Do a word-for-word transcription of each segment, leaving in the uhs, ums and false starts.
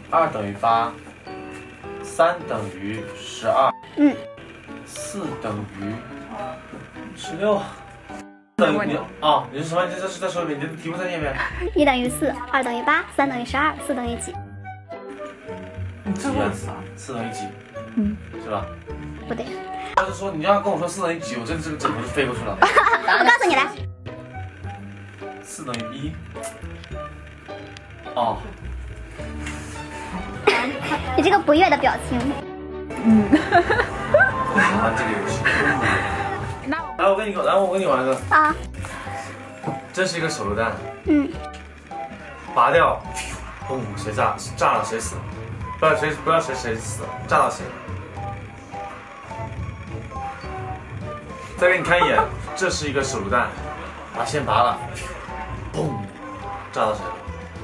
二等于八，三等于十二， 嗯， 四等于十六。等于你啊，你是什么？你这是再说一遍，你的题目再念一遍。 一等于四，二等于八，三等于十二，四等于几？ 几啊？四等于几？ 嗯， 是吧？ 不对。 要是说你要跟我说四等于几，我这个这个枕头就飞过去了。 我告诉你来。 四等于一。哦。 你这个不悦的表情。 嗯。玩这个游戏。来，我跟你，来，我跟你玩个。 啊。 这是一个手榴弹。 嗯。 拔掉，嘣，谁炸？炸了谁死？不知道谁，不知道谁谁死，炸到谁。再给你看一眼，这是一个手榴弹，把线拔了，嘣，炸到谁了？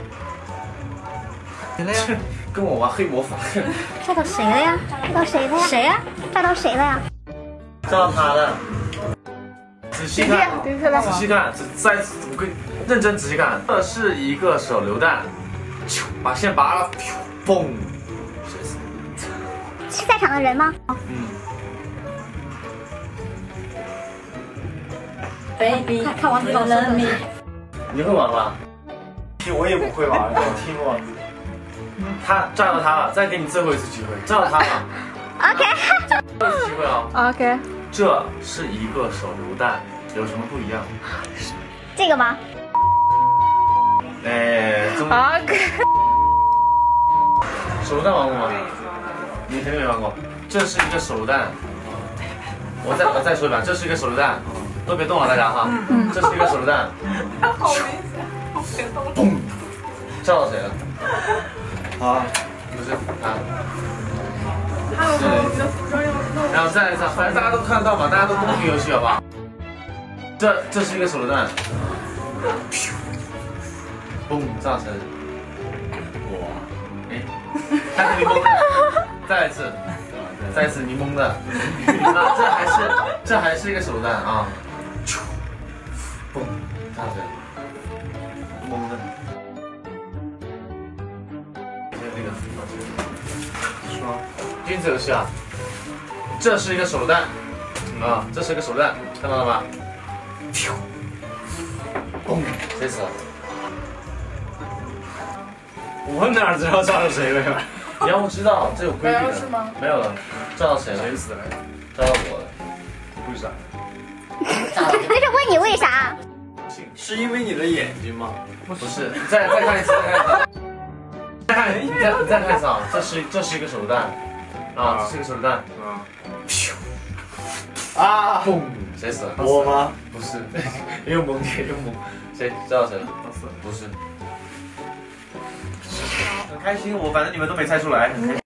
谁了呀？跟我玩黑魔法。 炸到谁了呀？炸到谁了呀？谁呀？炸到谁了呀？ 炸到他了。仔细看，仔细看，再我跟认真仔细看，这是一个手榴弹，把线拔了，嘣，谁死？ 是在场的人吗？ 嗯。 baby，看看王子老师你， 你会玩吗？ 我也不会玩，我听过。 他炸到他了，再给你最后一次机会，炸到他了。 OK。 最后一次机会啊。 OK。 这是一个手榴弹，有什么不一样？ 这个吗？ 哎，怎么 ？OK。 手榴弹玩过吗？你肯定没玩过。这是一个手榴弹。我再我再说一遍，这是一个手榴弹。都别动了，大家哈。嗯。这是一个手榴弹。 好危险，我别动。 嘣，炸到谁了？ 啊， 不是他。 是。 然后再来一次，反正大家都看得到嘛，大家都公平游戏好不好？这这是一个手榴弹。嘣，炸成。哇，哎，他肯定懵的。再来一次，再一次你懵的。那这还是这还是一个手榴弹啊。嘣，炸成懵的。这个说君子游戏啊，这是一个手榴弹啊，这是一个手榴弹，看到了吗？嘣，谁死了？ 我哪知道炸到谁了呀？ 你要不知道，这有规矩的。 是吗？ 没有了，炸到谁了？ 谁死了？ 炸到我了。 为啥？ 那是问你为啥？ 是因为你的眼睛吗？ 不是，你再再看一次，再看一次。再看，你再你再看一次啊！这是这是一个手榴弹啊，这是一个手榴弹。 啊！啊！ 嘣，谁死了？ 我吗？ 不是，又懵点又懵，谁炸到谁了？不是。很开心，我反正你们都没猜出来，很开心。